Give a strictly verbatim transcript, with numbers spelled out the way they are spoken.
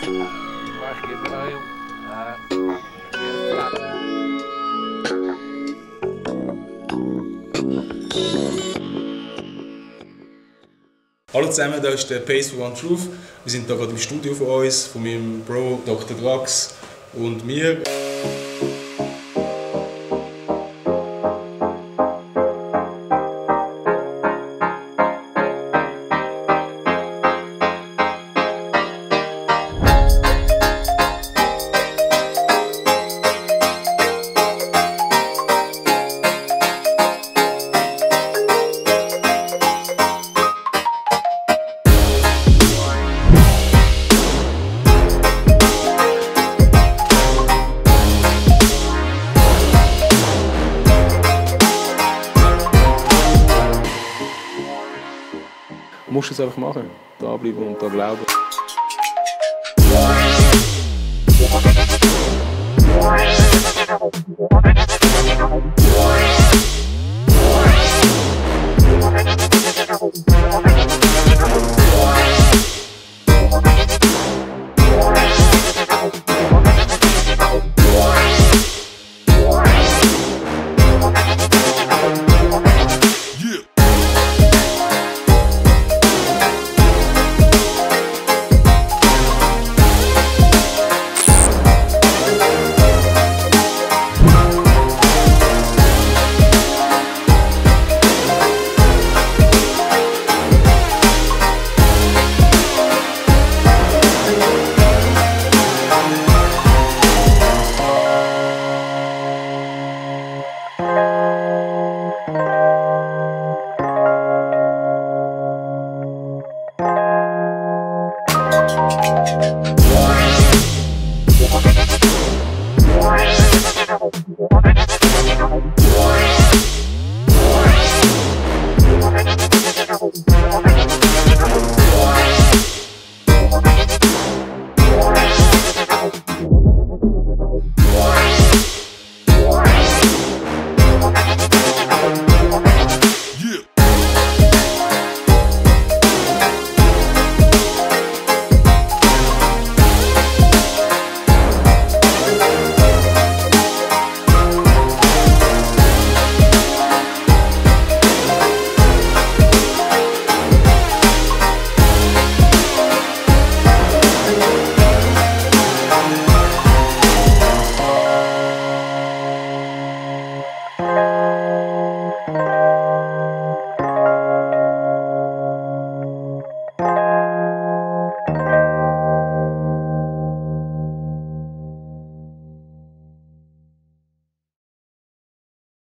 Ich gebe euch. Hallo zusammen, hier ist der Pace for One Truth. Wir sind hier gerade im Studio von uns, von meinem Bro Doktor Drax und mir. Du musst es einfach machen, da bleiben und da glauben. Yeah.